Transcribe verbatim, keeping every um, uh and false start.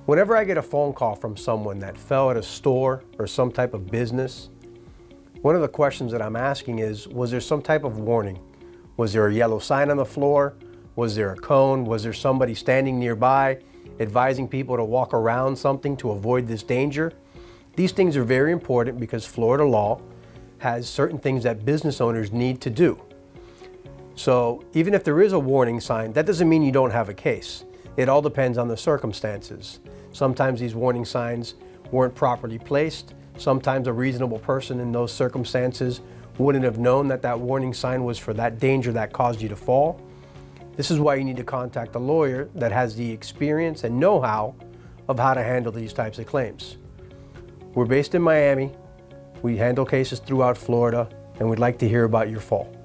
Whenever I get a phone call from someone that fell at a store or some type of business, one of the questions that I'm asking is, was there some type of warning? Was there a yellow sign on the floor? Was there a cone? Was there somebody standing nearby advising people to walk around something to avoid this danger? These things are very important because Florida law has certain things that business owners need to do. So even if there is a warning sign, that doesn't mean you don't have a case. It all depends on the circumstances. Sometimes these warning signs weren't properly placed. Sometimes a reasonable person in those circumstances wouldn't have known that that warning sign was for that danger that caused you to fall. This is why you need to contact a lawyer that has the experience and know-how of how to handle these types of claims. We're based in Miami. We handle cases throughout Florida, and we'd like to hear about your fall.